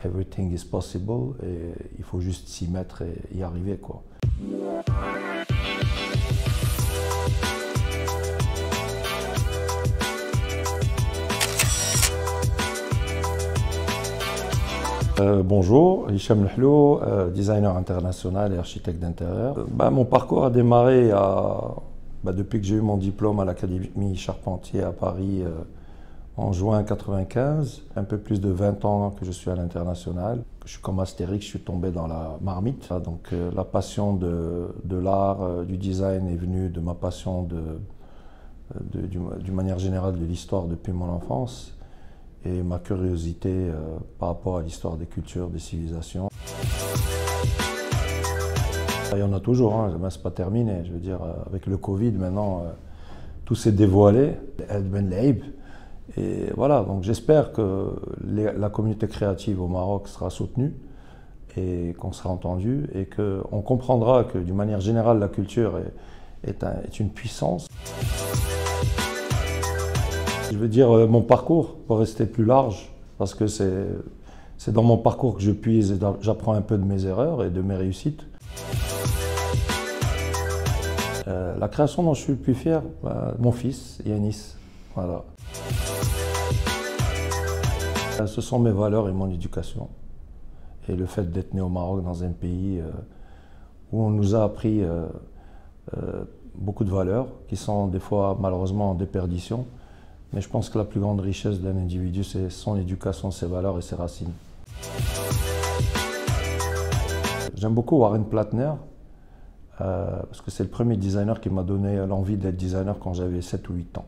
Everything is possible et il faut juste s'y mettre et y arriver, quoi. Bonjour, Hicham Lhlou, designer international et architecte d'intérieur. Mon parcours a démarré depuis que j'ai eu mon diplôme à l'Académie Charpentier à Paris en juin 1995. Un peu plus de 20 ans que je suis à l'international. Je suis comme Astérix, je suis tombé dans la marmite. Donc la passion de l'art, du design est venue de ma passion d'une manière générale de l'histoire depuis mon enfance. Et ma curiosité par rapport à l'histoire des cultures, des civilisations. Il y en a toujours, hein, c'est pas terminé. Je veux dire, avec le Covid, maintenant, tout s'est dévoilé. Et voilà, donc j'espère que la communauté créative au Maroc sera soutenue et qu'on sera entendu et qu'on comprendra que d'une manière générale, la culture est une puissance. Je veux dire, mon parcours, pour rester plus large, parce que c'est dans mon parcours que je puise et j'apprends un peu de mes erreurs et de mes réussites. La création dont je suis le plus fier, mon fils, Yanis. Voilà. Ce sont mes valeurs et mon éducation. Et le fait d'être né au Maroc, dans un pays où on nous a appris beaucoup de valeurs, qui sont des fois malheureusement en déperdition. Mais je pense que la plus grande richesse d'un individu, c'est son éducation, ses valeurs et ses racines. J'aime beaucoup Warren Plattner, parce que c'est le premier designer qui m'a donné l'envie d'être designer quand j'avais 7 ou 8 ans.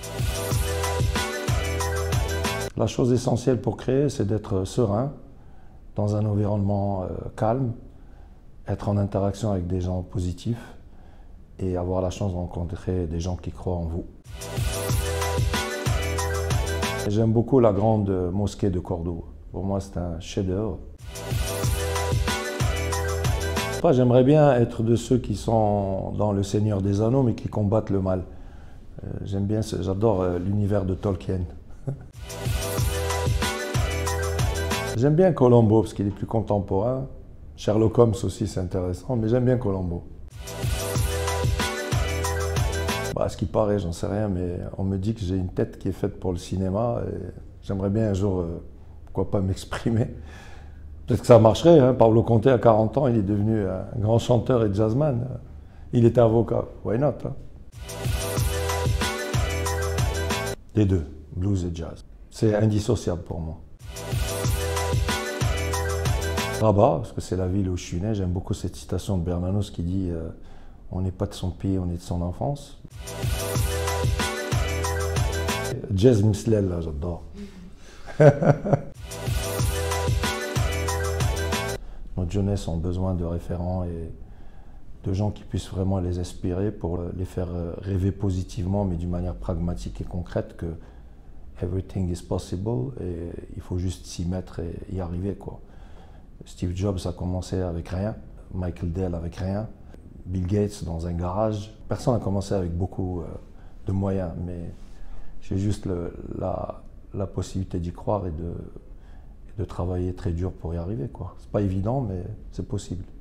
La chose essentielle pour créer, c'est d'être serein, dans un environnement calme, être en interaction avec des gens positifs et avoir la chance de rencontrer des gens qui croient en vous. J'aime beaucoup la grande mosquée de Cordoue. Pour moi, c'est un chef-d'œuvre. J'aimerais bien être de ceux qui sont dans Le Seigneur des Anneaux, mais qui combattent le mal. J'aime bien, j'adore l'univers de Tolkien. J'aime bien Colombo, parce qu'il est plus contemporain. Sherlock Holmes aussi, c'est intéressant, mais j'aime bien Colombo. Ce qui paraît, j'en sais rien, mais on me dit que j'ai une tête qui est faite pour le cinéma et j'aimerais bien un jour, pourquoi pas m'exprimer. Peut-être que ça marcherait, hein. Pablo Conté, à 40 ans, il est devenu un grand chanteur et jazzman. Il était avocat, why not, hein. Les deux, blues et jazz. C'est indissociable pour moi. Rabat, parce que c'est la ville où je suis né, j'aime beaucoup cette citation de Bernanos qui dit on n'est pas de son pays, on est de son enfance. Jazz Mislel, là, j'adore. Notre jeunesse a besoin de référents et de gens qui puissent vraiment les inspirer pour les faire rêver positivement, mais d'une manière pragmatique et concrète que everything is possible et il faut juste s'y mettre et y arriver, quoi. Steve Jobs a commencé avec rien, Michael Dell avec rien. Bill Gates dans un garage. Personne n'a commencé avec beaucoup de moyens, mais j'ai juste la possibilité d'y croire et de travailler très dur pour y arriver, quoi. C'est pas évident, mais c'est possible.